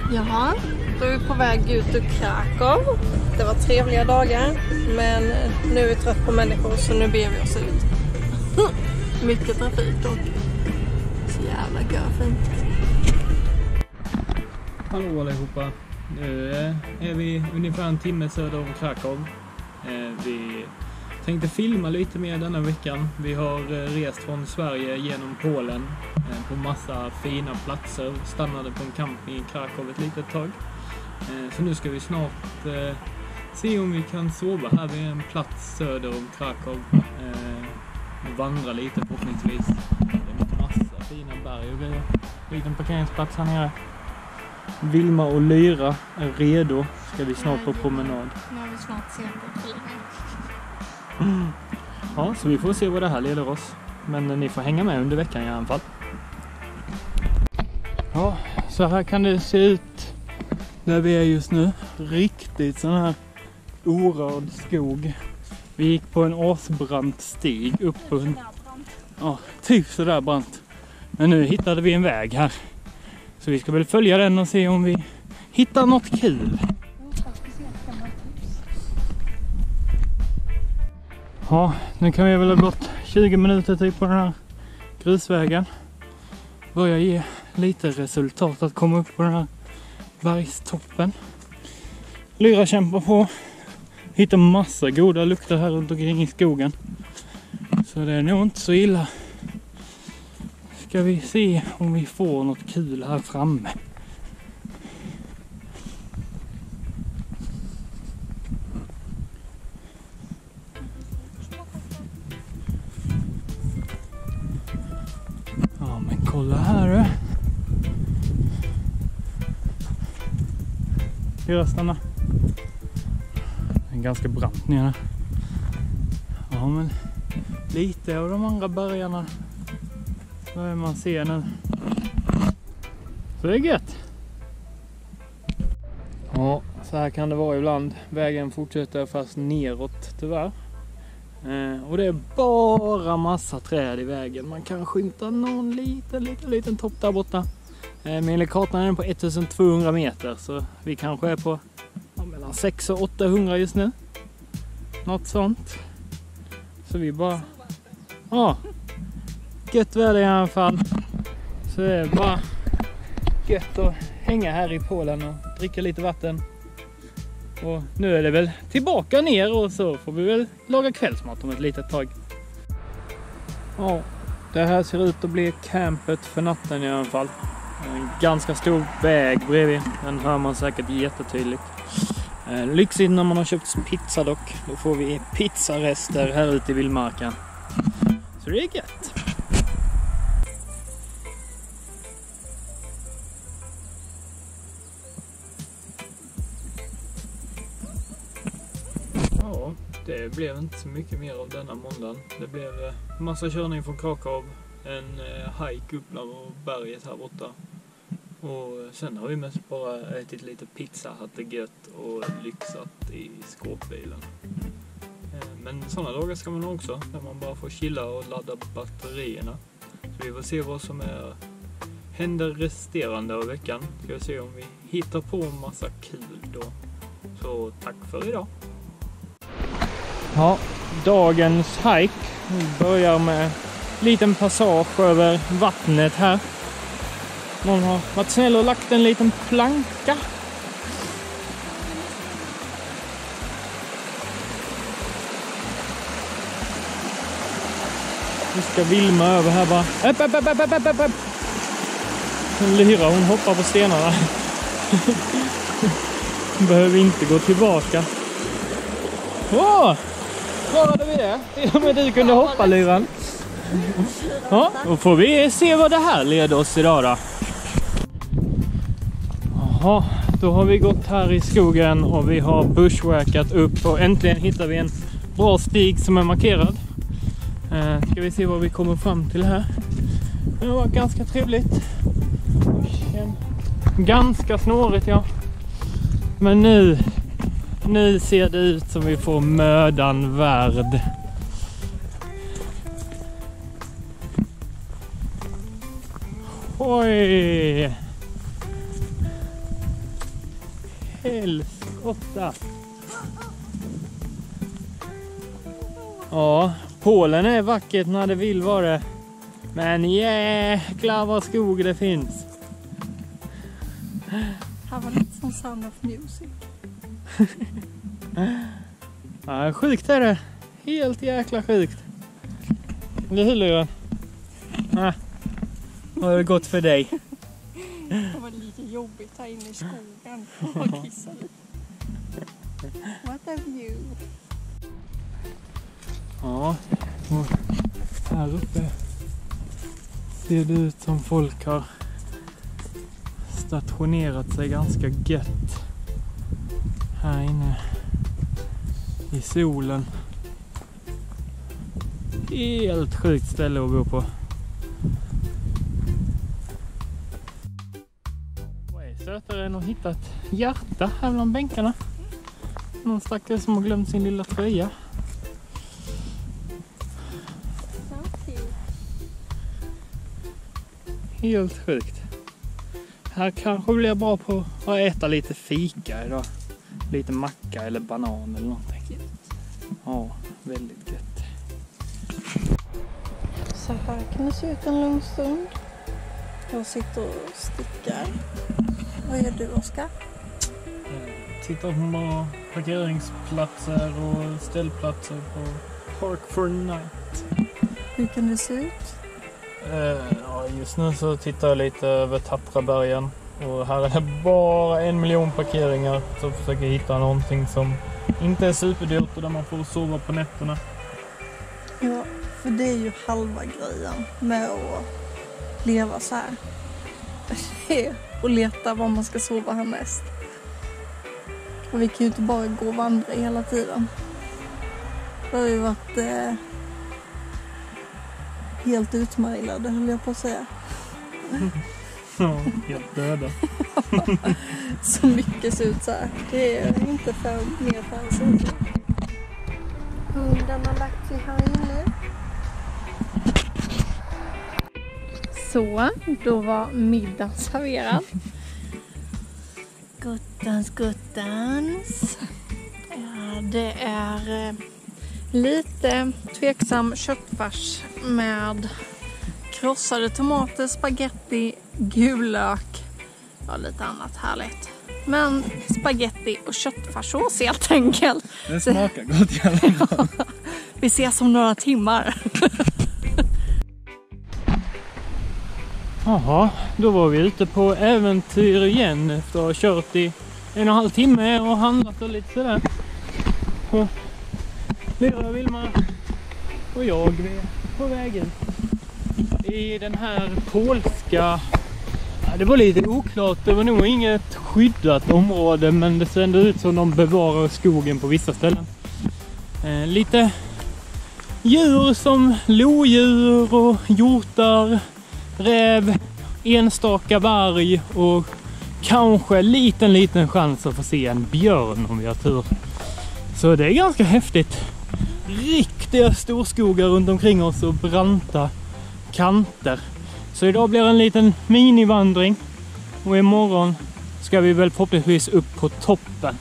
Jaha, då är vi på väg ut ur Krakow. Det var trevliga dagar, men nu är vi trött på människor så nu ber vi oss ut. Mycket trafik dock. Så jävla görfint. Hallå allihopa. Nu är vi ungefär en timme söder om Krakow. Vi tänkte filma lite mer denna veckan. Vi har rest från Sverige genom Polen på massa fina platser. Stannade på en camping i Krakow ett litet tag. Så nu ska vi snart se om vi kan sova här vid en plats söder om Krakow. Och vandra lite förhoppningsvis. Det är massa fina berg och grejer. Liten parkeringsplats här nere. Vilma och Lyra är redo. Ska vi snart på promenad. Nu har vi snart sett på filmen. Ja, så vi får se vad det här leder oss. Men ni får hänga med under veckan i alla fall. Ja, så här kan det se ut där vi är just nu. Riktigt sån här orörd skog. Vi gick på en asbrant stig upp på en... Ja, typ sådär brant. Men nu hittade vi en väg här. Så vi ska väl följa den och se om vi hittar något kul. Ja, nu kan vi väl ha gått 20 minuter typ på den här grusvägen. Börjar ge lite resultat att komma upp på den här bergstoppen. Lyra kämpar på. Hittar massa goda lukter här runt omkring i skogen. Så det är nog inte så illa. Ska vi se om vi får något kul här framme. Ja, men kolla här du. Lyra, stanna. Det är ganska brant nere. Ja, men lite av de andra bergarna börjar man se nu. Så det är gött. Ja, så här kan det vara ibland. Vägen fortsätter fast neråt tyvärr. Och det är bara massa träd i vägen. Man kan skymta någon liten topp där borta. Med kartan är den på 1200 meter. Så vi kanske är på mellan 600 och 800 just nu. Något sånt. Så vi bara... Ja, gött väder i alla fall. Så det är bara gött att hänga här i Polen och dricka lite vatten. Och nu är det väl tillbaka ner och så får vi väl laga kvällsmat om ett litet tag. Ja, det här ser ut att bli campet för natten i alla fall. En ganska stor väg bredvid, den hör man säkert jättetydligt. Lyxigt när man har köpt pizza dock. Då får vi pizzarester här ute i vildmarken. Så det är gött. Ja, det blev inte så mycket mer av denna måndagen. Det blev massa körning från Krakow. En hike upp och berget här borta. Och sen har vi mest bara ätit lite pizza, haft det gött och lyxat i skåpbilen. Men sådana dagar ska man också, när man bara får chilla och ladda batterierna. Så vi får se vad som händer resterande av veckan. Ska vi se om vi hittar på en massa kul då. Så tack för idag. Ja, dagens hike börjar med en liten passage över vattnet här. Någon har varit snäll och lagt en liten planka. Vi ska Vilma över här bara. Upp. Lyra, hon hoppar på stenarna. Behöver inte gå tillbaka. Åh! Klarade vi det? Till och med du kunde hoppa, Lyran. Ja, då får vi se vad det här leder oss idag då. Jaha, då har vi gått här i skogen och vi har bushwackat upp och äntligen hittar vi en bra stig som är markerad. Ska vi se vad vi kommer fram till här. Det var ganska trevligt. Ganska snårigt, ja. Men nu ser det ut som vi får mödan värd. Oj! helskotta. Ja, Polen är vackert när det vill vara det. Men jäklar vad skog det finns. Här var lite som Sound of Music. Ja, sjukt är det. Helt jäkla sjukt. Eller hur, Lyra? Vad har det gått för dig? Det var lite jobbigt här inne i skogen. Och kissa lite. What a view. Ja, och här uppe ser det ut som folk har stationerat sig ganska gött här inne i solen. Helt sjukt ställe att bo på. Vad är sötare än att hitta ett hjärta här bland bänkarna? Någon stackare som har glömt sin lilla tröja. Helt sjukt. Här kanske blir bra på att äta lite fika idag. Lite macka eller banan eller någonting. Ja, väldigt gött. Så här kan det se ut en lång stund. Jag sitter och stickar. Vad gör du, Oskar? Tittar på parkeringsplatser och ställplatser på Park for Night. Hur kan det se ut? Ja, just nu så tittar jag lite över Tatrabergen. Och här är det bara 1 miljon parkeringar. Så jag försöker hitta någonting som inte är superdyrt och där man får sova på nätterna. Ja, för det är ju halva grejen med att leva så här. Det är att leta var man ska sova härnäst. Och vi kan ju inte bara gå och vandra hela tiden. Det har ju varit helt utmärglade, höll jag på att säga. Ja, helt döda. Så mycket ser ut så här. Det är inte för mer fancy. Hunden har lagt sig här inne. Så, då var middagen serverad. Guttans. Ja, det är lite tveksam köttfärs med krossade tomater, spaghetti, gul lök och lite annat härligt. Men spaghetti och köttfärssås helt enkelt. Det smakar gott i alla fall. Vi ses om några timmar. Jaha, då var vi ute på äventyr igen efter att ha kört i 1,5 timme och handlat och lite sådär. Och Lyra, Vilma och jag är på vägen i den här polska... Ja, det var lite oklart, det var nog inget skyddat område, men det ser ändå ut som de bevarar skogen på vissa ställen. Lite djur som lodjur och hjortar, räv, enstaka varg och kanske liten chans att få se en björn om vi har tur. Så det är ganska häftigt. Riktiga storskogar runt omkring oss och branta kanter. Så idag blir en liten minivandring och imorgon ska vi väl förhoppningsvis upp på toppen.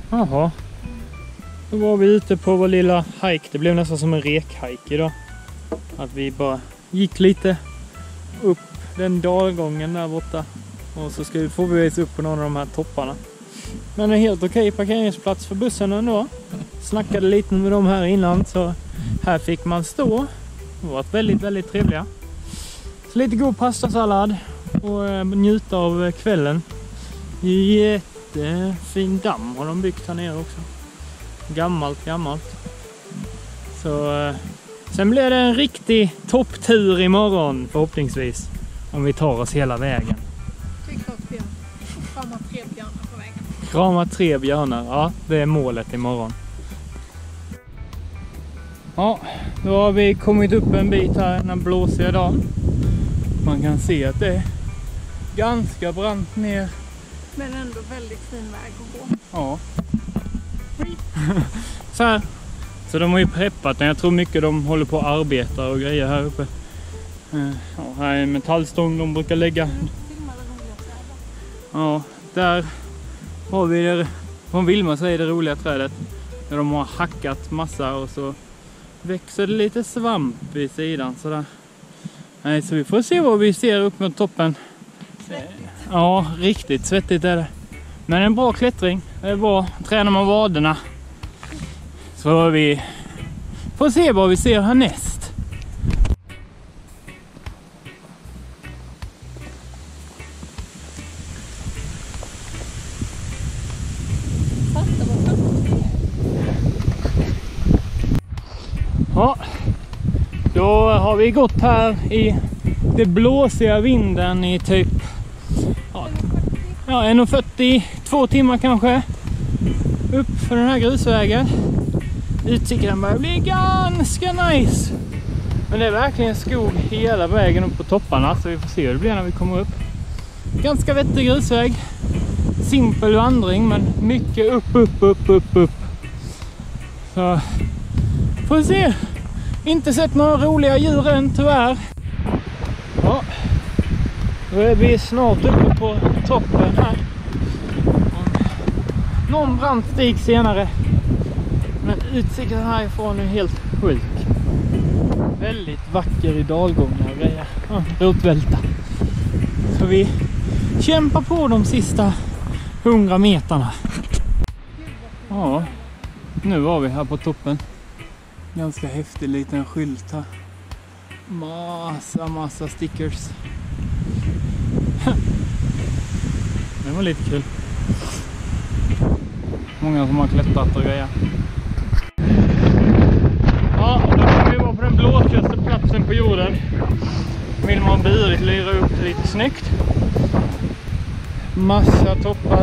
Jaha. Då var vi ute på vår lilla hike. Det blev nästan som en rekhike idag. Att vi bara gick lite upp den dalgången där borta. Och så får vi visa upp på någon av de här topparna. Men en helt okej parkeringsplats för bussen ändå. Snackade lite med dem här innan, så här fick man stå. Det var väldigt, väldigt trevliga. Så lite god pastasallad och njuta av kvällen. Jättefin damm har de byggt här nere också. Gammalt. Så sen blir det en riktig topptur imorgon förhoppningsvis. Om vi tar oss hela vägen. Krama 3 björnar på vägen. Krama 3 björnar, ja det är målet imorgon. Ja, då har vi kommit upp en bit här den blåsiga dagen. Man kan se att det är ganska brant ner. Men ändå väldigt fin väg att gå. Ja. Så här. Så de har ju preppat den. Jag tror mycket de håller på att arbeta och grejer här uppe. Ja, här är en metallstång de brukar lägga. Ja, där har vi det. Från Vilma säger det roliga trädet. Där de har hackat massa och så växer det lite svamp i sidan. Sådär. Nej, så vi får se vad vi ser upp mot toppen. Svettigt. Ja, riktigt svettigt är det. Men en bra klättring. Det är bra. Tränar man vaderna. Så vi får se vad vi ser härnäst. Ja, då har vi gått här i det blåsiga vinden i typ 1,40, 2 timmar kanske. Upp för den här grusvägen. Utsikten börjar bli ganska nice. Men det är verkligen skog hela vägen upp på topparna, så vi får se hur det blir när vi kommer upp. Ganska vettig grusväg. Simpel vandring, men mycket upp. Så får se. Inte sett några roliga djur än tyvärr. Ja, då är vi snart uppe på toppen här. Någon brant stig senare. Men utsikten härifrån är helt sjuk. Väldigt vacker i dalgångar och grejer. Ja, rotvälta. Så vi kämpar på de sista 100 meterna. Ja, nu var vi här på toppen. Ganska häftig liten skylt här. Massa stickers. Det var lite kul. Många som har klättrat och grejer. Ja, då kan vi vara på den blåsaste platsen på jorden. Vill man burit lyra upp lite snyggt. Massa toppar.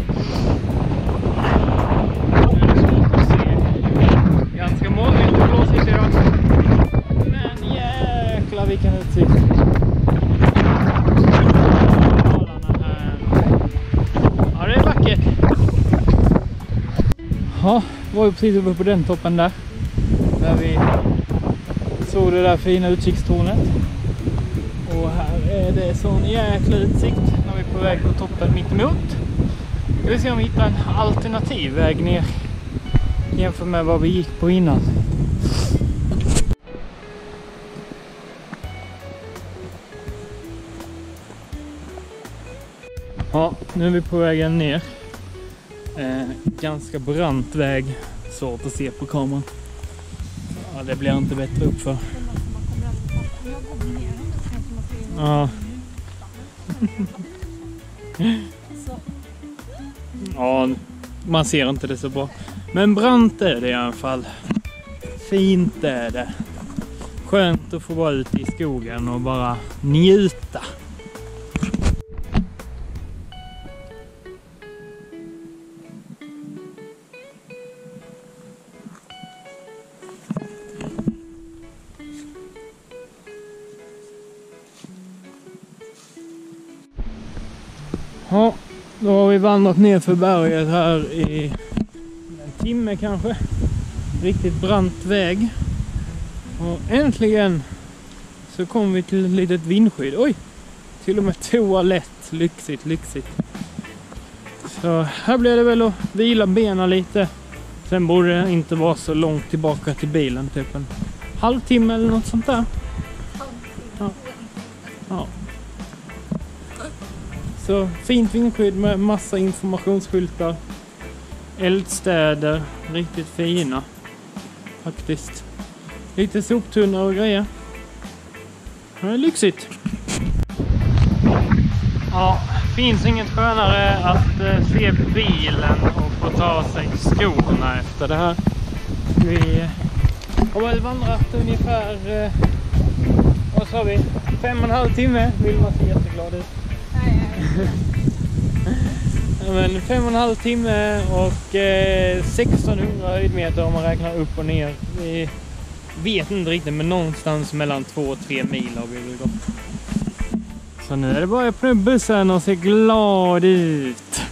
Nu är det svårt att se. Ganska molnigt och blåsigt idag. Men jäklar vilken utsikt. Ja, det är vackert. Ja, var ju precis uppe på den toppen där. Där vi såg det där fina utsiktstornet. Och här är det sån jäkla utsikt när vi är på väg på toppen mitt emot. Ska vi se om vi hittar en alternativ väg ner jämfört med vad vi gick på innan. Ja, nu är vi på vägen ner. Ganska brant väg. Svårt att se på kameran. Ja, det blir inte bättre uppför. Ja. Ja, man ser inte det så bra. Men brant är det i alla fall. Fint är det. Skönt att få vara ute i skogen och bara njuta. Ja, då har vi vandrat ner för berget här i en timme kanske. Riktigt brant väg. Och äntligen så kom vi till ett litet vindskydd. Oj! Till och med toalett. Lyxigt. Så här blir det väl att vila benen lite. Sen borde det inte vara så långt tillbaka till bilen, typ en halvtimme eller något sånt där. Ja. Ja. Så fint vindskydd med massa informationsskyltar. Eldstäder, riktigt fina faktiskt. Lite soptunnor och grejer. Det är lyxigt. Ja, finns inget skönare att se bilen och få ta sig skorna efter det här. Vi har väl vandrat ungefär, vad sa vi, 5,5 timme. Vill man se jätteglad ut. Ja, men 5,5 timme och 1600 höjdmeter om man räknar upp och ner. Vi vet inte riktigt, men någonstans mellan 2 och 3 mil har vi väl gått. Så nu är det bara att öppna bussen och se glad ut.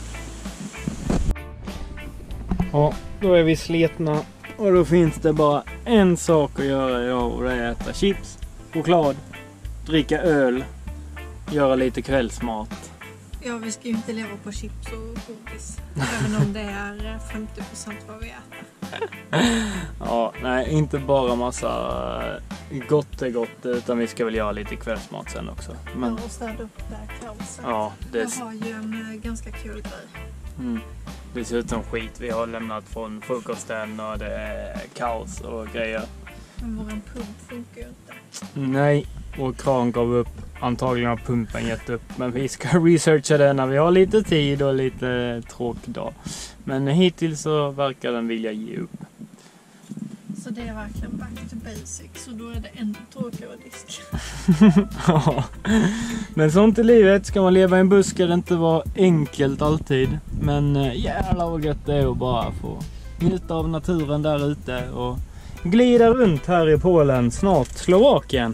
Ja, då är vi sletna och då finns det bara en sak att göra idag, och det är att äta chips, choklad, dricka öl, göra lite kvällsmat. Ja, vi ska ju inte leva på chips och godis. Även om det är 50% vad vi äter. Ja, nej, inte bara massa gott, utan vi ska väl göra lite kvällsmat sen också. Men och städa upp där kaoset. ja, Jag har ju en ganska kul grej. Mm. Det ser ut som skit. Vi har lämnat från frukosten och det är kaos och grejer. Men våran pump funkar ju inte. Nej, och kran gav upp. Antagligen har pumpen gett upp. Men vi ska researcha det när vi har lite tid och lite tråkig dag. Men hittills så verkar den vilja ge upp. Så det är verkligen back to basics. Så då är det ännu tråkigare disk. Ja. Men sånt i livet. Ska man leva i en buss ska det inte vara enkelt alltid. Men jävlar vad gött det är att bara få njuta av naturen där ute och glida runt här i Polen, snart Slovakien.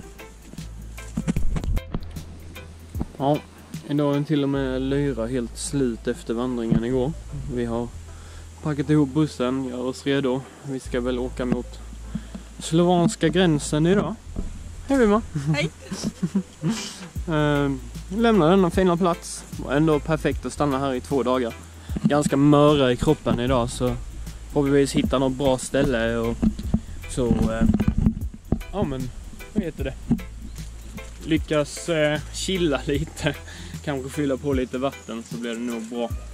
Ja, idag är den till och med Lyra helt slut efter vandringen igår. Vi har packat ihop bussen, gör oss redo. Vi ska väl åka mot slovanska gränsen idag. Hej Vilma! Hej! Lämnar denna fina plats. Var ändå perfekt att stanna här i 2 dagar. Ganska möra i kroppen idag, så får vi väl hitta något bra ställe och så, ja men, vad heter det? Lyckas chilla lite, kanske fylla på lite vatten så blir det nog bra.